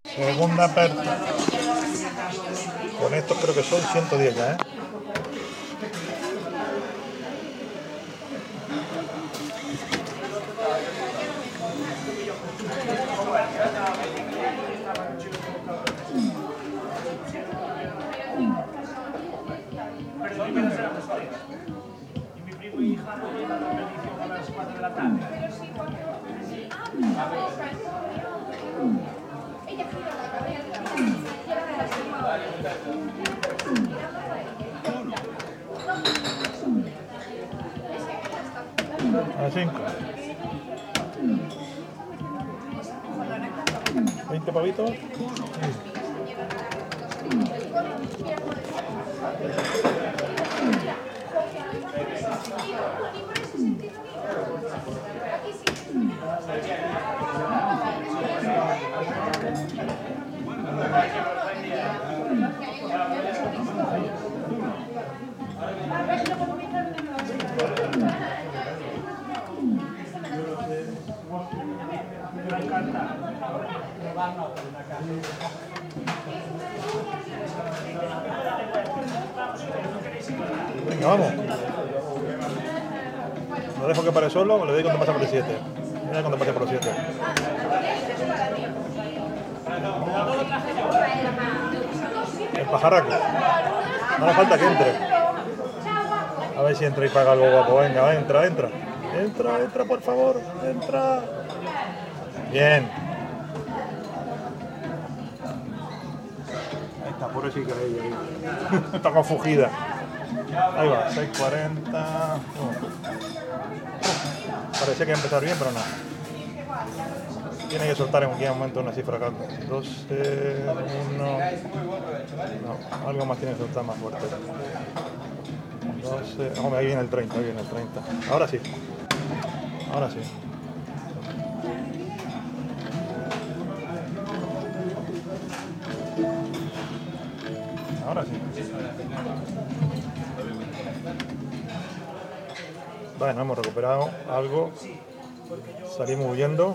Segunda apertura. Con estos creo que son 110 ya, ¿eh? Y mi primo y hija no llegan a la bendición a las 4 de la tarde. A 5. 20 pavitos. Venga, vamos. Lo dejo que pare solo, le doy cuando pase por el 7. Mira cuando pase por los 7. El pajarraco. No hace falta que entre. A ver si entra y paga algo guapo. Venga, entra. Entra, por favor. Entra. Bien. Ahí está, pobre chica ahí. Está confugida. Ahí va, 6.40. Parecía que iba a empezar bien, pero no. Tiene que soltar en cualquier momento una cifra acá. 12, 1. No, algo más tiene que soltar más fuerte. 12. Hombre, ahí viene el 30, Ahora sí. Bueno, hemos recuperado algo. Salimos huyendo.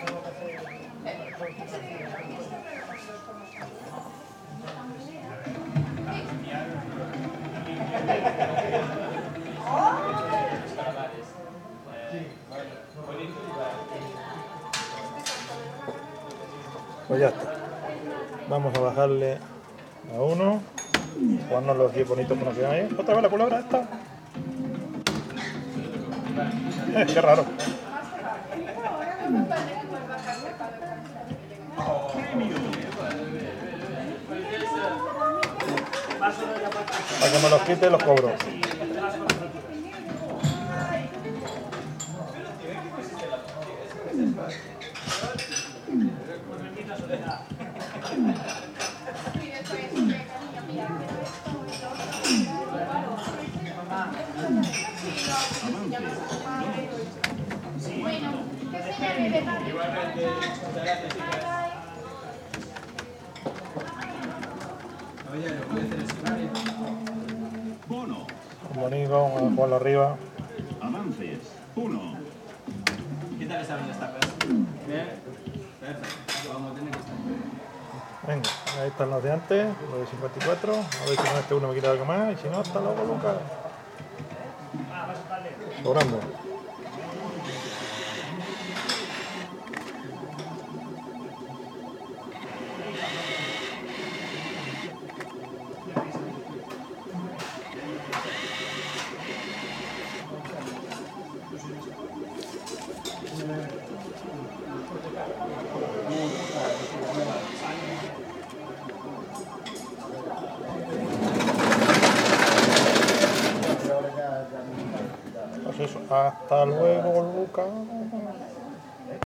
Pues ya está. Vamos a bajarle a 1. Jugarnos los 10 bonitos que nos quedan ahí. Otra vez la culebra esta. Qué raro. Para que me los quite los cobro. Bonito, vamos a jugarlo arriba. Avances, 1. ¿Qué tal está viendo esta cosa? Bien. Perfecto. Vamos a tener que estar. Venga, ahí están los de antes, los de 54. A ver si con este uno me quita algo más. Y si no, hasta luego, Lucas. Sobrando. Pues eso, hasta luego, Lucas.